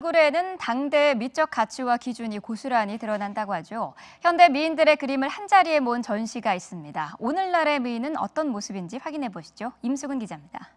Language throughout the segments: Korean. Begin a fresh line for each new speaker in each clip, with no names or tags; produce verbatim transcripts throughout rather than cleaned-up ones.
얼굴에는 당대의 미적 가치와 기준이 고스란히 드러난다고 하죠. 현대 미인들의 그림을 한자리에 모은 전시가 있습니다. 오늘날의 미인은 어떤 모습인지 확인해 보시죠. 임수근 기자입니다.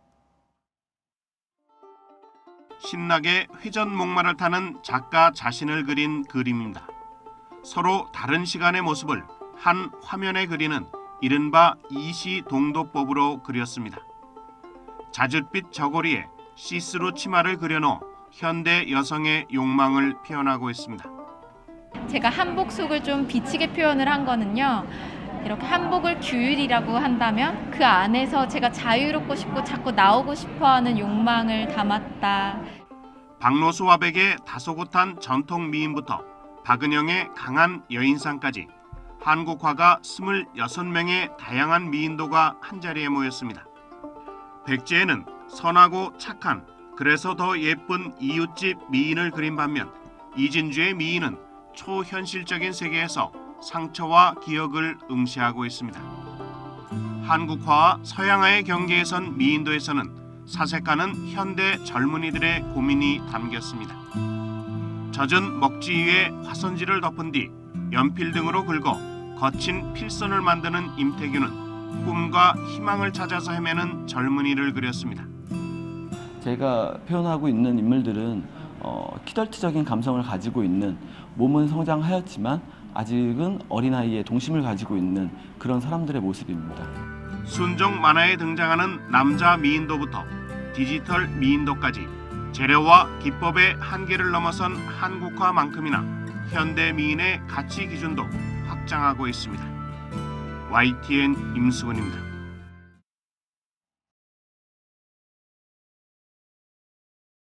신나게 회전 목마를 타는 작가 자신을 그린 그림입니다. 서로 다른 시간의 모습을 한 화면에 그리는 이른바 이시동도법으로 그렸습니다. 자줏빛 저고리에 시스루 치마를 그려넣어 현대 여성의 욕망을 표현하고 있습니다.
제가 한복 속을 좀 비치게 표현을 한 거는요. 이렇게 한복을 규율이라고 한다면 그 안에서 제가 자유롭고 싶고 자꾸 나오고 싶어하는 욕망을 담았다.
박노수 화백의 다소곳한 전통 미인부터 박은영의 강한 여인상까지 한국 화가 스물여섯 명의 다양한 미인도가 한자리에 모였습니다. 백제에는 선하고 착한, 그래서 더 예쁜 이웃집 미인을 그린 반면 이진주의 미인은 초현실적인 세계에서 상처와 기억을 응시하고 있습니다. 한국화와 서양화의 경계에 선 미인도에서는 사색하는 현대 젊은이들의 고민이 담겼습니다. 젖은 먹지 위에 화선지를 덮은 뒤 연필 등으로 긁어 거친 필선을 만드는 임태규는 꿈과 희망을 찾아서 헤매는 젊은이를 그렸습니다.
제가 표현하고 있는 인물들은 어, 키덜트적인 감성을 가지고 있는, 몸은 성장하였지만 아직은 어린아이의 동심을 가지고 있는 그런 사람들의 모습입니다.
순정 만화에 등장하는 남자 미인도부터 디지털 미인도까지 재료와 기법의 한계를 넘어선 한국화만큼이나 현대 미인의 가치 기준도 확장하고 있습니다. 와이티엔 임수근입니다.